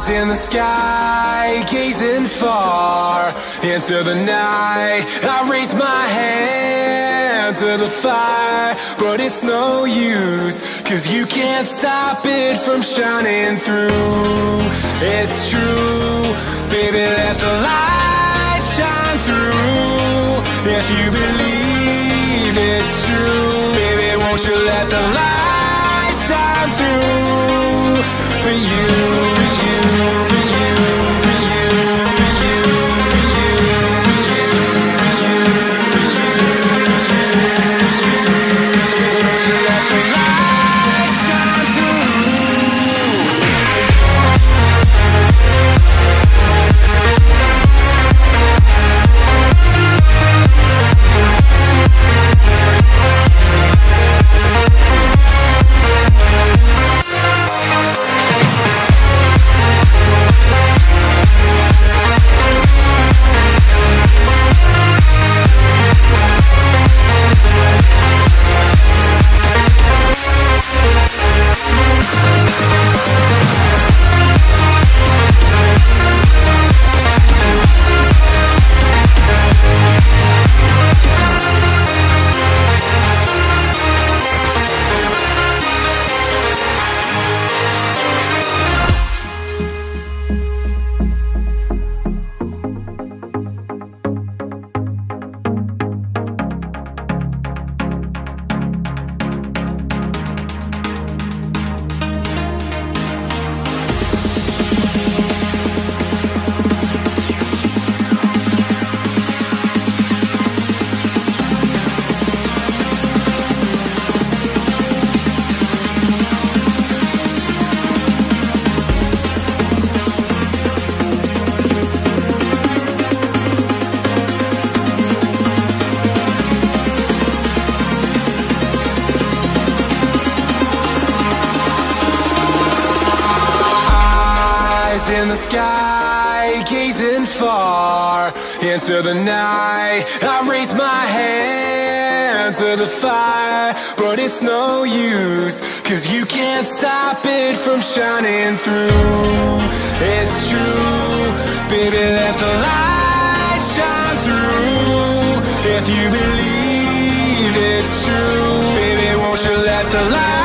In the sky, gazing far into the night, I raise my hand to the fire, but it's no use, 'cause you can't stop it from shining through. It's true, baby, let the light shine through. If you believe it's true, baby, won't you let the light shine through for you, for you, for you, for you, for you, for you, for you, won't you let the light shine through? In the sky, gazing far into the night, I raise my hand to the fire, but it's no use, 'cause you can't stop it from shining through. It's true, baby, let the light shine through. If you believe it's true, baby, won't you let the light